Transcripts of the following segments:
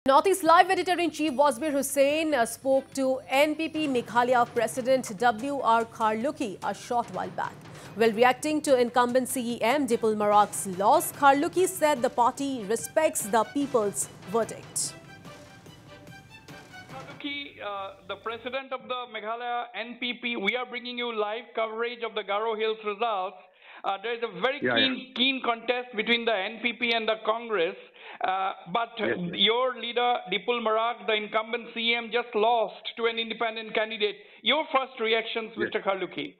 Northeast Live Editor-in-Chief Wasbir Hussain spoke to NPP Meghalaya President W.R. Kharlukhi a short while back. While reacting to incumbent CEM Dipul Marak's loss, Kharlukhi said the party respects the people's verdict. Kharlukhi, the president of the Meghalaya NPP, we are bringing you live coverage of the Garo Hills results. There is a very keen contest between the NPP and the Congress. But your leader, Dipul Marak, the incumbent CM, just lost to an independent candidate. Your first reactions, Mr. Kharlukhi?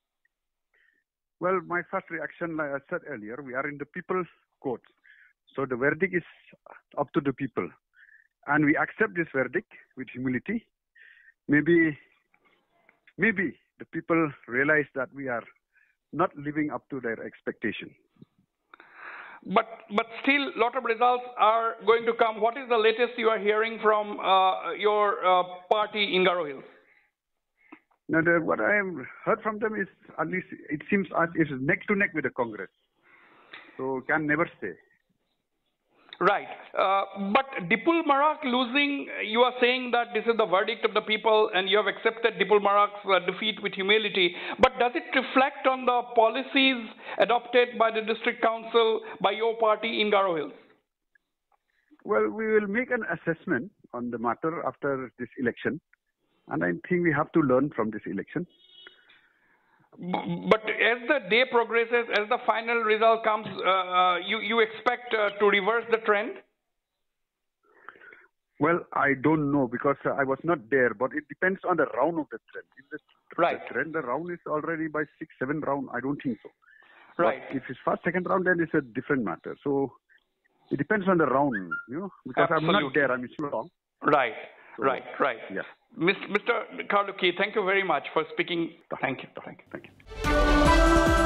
Well, my first reaction, like I said earlier, we are in the people's court. So the verdict is up to the people. And we accept this verdict with humility. Maybe the people realize that we are not living up to their expectation. But still, a lot of results are going to come. What is the latest you are hearing from your party in Garo Hills? Now, what I have heard from them is, at least it seems as it's neck to neck with the Congress. So can never say. Right. But Dipul Marak losing, you are saying that this is the verdict of the people and you have accepted Dipul Marak's defeat with humility. But does it reflect on the policies adopted by the district council, by your party in Garo Hills? Well, we will make an assessment on the matter after this election. And I think we have to learn from this election. But as the day progresses, as the final result comes, you expect to reverse the trend? Well, I don't know because I was not there, but it depends on the round of the trend. If the trend, the round is already by 6-7 round, I don't think so. Right. But if it's first, second round, then it's a different matter. So it depends on the round, because I'm not there, I'm still wrong. Right. So, right. Yeah. Mr. Kharlukhi, thank you very much for speaking. Thank you.